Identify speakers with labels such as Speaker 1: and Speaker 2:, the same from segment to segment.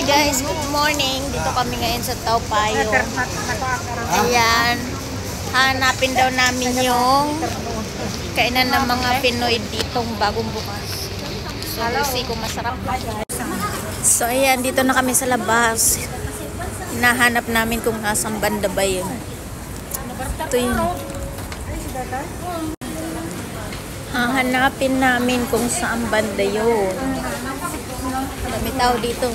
Speaker 1: guys, good morning. Dito kami ngayon sa Tao Payo. Ayan. Hanapin daw namin yung kainan ng mga Pinoy ditong bagong bukas. So, kasi kung masarap. So, ayan. Dito na kami sa labas. Hinahanap namin kung nasang banda ba yun. Ito yun. Hahanapin namin kung saan banda yun. Dami tao dito.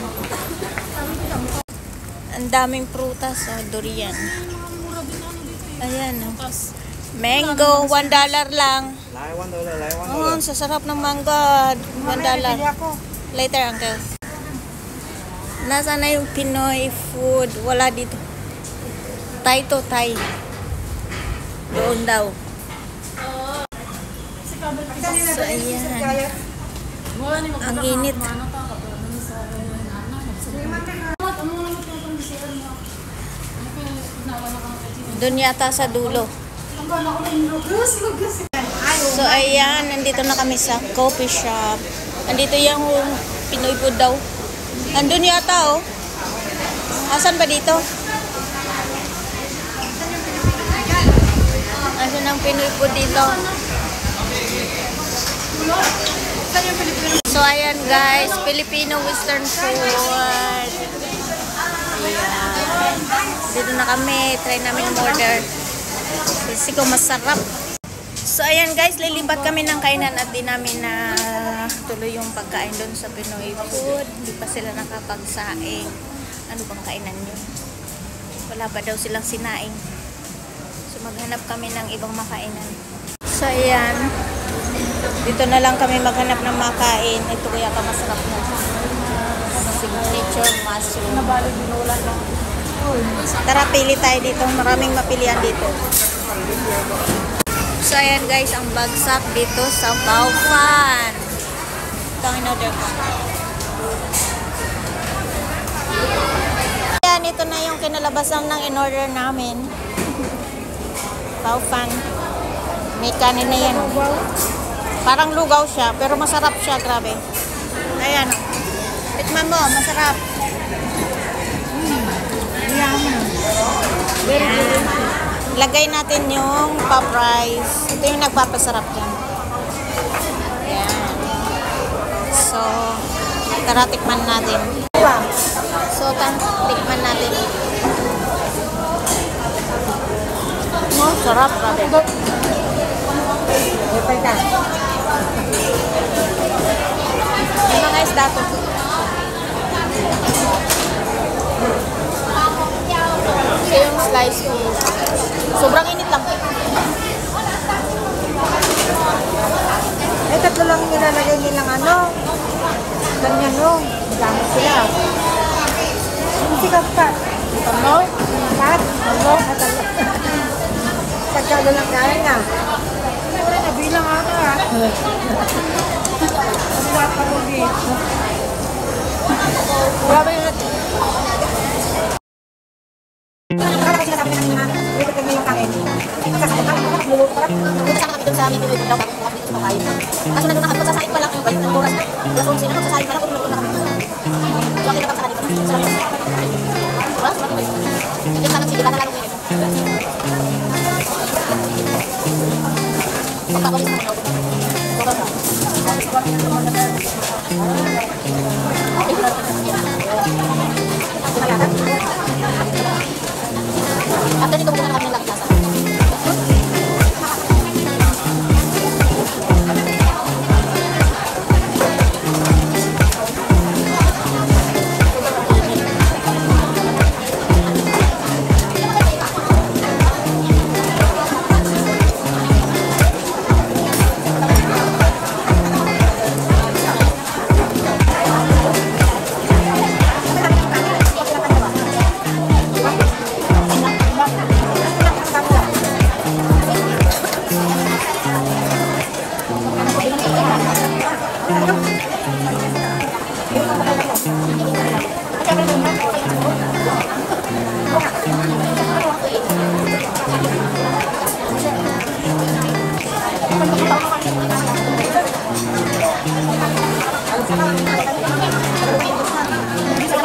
Speaker 1: Ang daming prutas, durian. Ayan, mango, $1 lang. Oh, sasarap ng mango, $1. Later, uncle. Nasaan na yung Pinoy food? Wala dito. Thai to Thai. Doon daw. So, ayan. Ang init. Doon yata sa dulo. So, ayan. Nandito na kami sa coffee shop. Nandito yung Pinoy food daw. Nandun yata, oh. Asan ba dito? Asan ang Pinoy food dito? So, ayan guys. Filipino Western food. Ayan. Dito na kami. Try namin order. Kasi kung masarap. So, ayan guys. Lilipat kami ng kainan at di namin na tuloy yung pagkain doon sa Pinoy food. Hindi pa sila nakapagsaing. Ano bang kainan yun? Wala pa daw silang sinaing. So, maghanap kami ng ibang makainan. So, ayan. Dito na lang kami maghanap ng makain. Ito kaya ka masarap na. Signature mushroom. Tara, pili tayo dito. Maraming mapilian dito. So, ayan guys, ang bagsak dito sa Baufan. Ito ang in-order ko. Ayan, ito na yung kinalabasan ng in-order namin. Baufan. May kanin na yan. Parang lugaw siya, pero masarap siya, grabe. Ayan. Tikman mo, masarap. Ayan. Lagay natin yung pop rice. Ito yung nagpapasarap dyan. Ayan. So, tara, tikman natin. So, tikman natin. Oh, sarap, grabe. Yung mga isda to. So, yung slice fish. Sobrang init lang.
Speaker 2: Eh, tatlo lang nilalagay nilang ano. Ganyan no. Gamit sila. Sikap ka.
Speaker 1: Ano?
Speaker 2: Kat? Ano? Pagkado lang kain na. Nabilang ako ha. Ang wapa mo dito.
Speaker 1: Grabe yun natin. Kasama kami doon sa amin, Pinoy daw, bago kami dito sa Bacayo. Kaso nandun na kami, magsasahin pa lang yung balik ng oras na. Alas 11 na, magsasahin pa lang, kung nandun na kami. So, okay na kami sa kanito. Sarap yun. Wala, sarap yun. Yung sanang sige, tatalalo ko yun. Pagkakulis na kami. After nito, muna na kami ng lagkasa.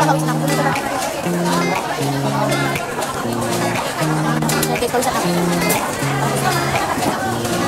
Speaker 1: kausan ako. Jadi kausan ako.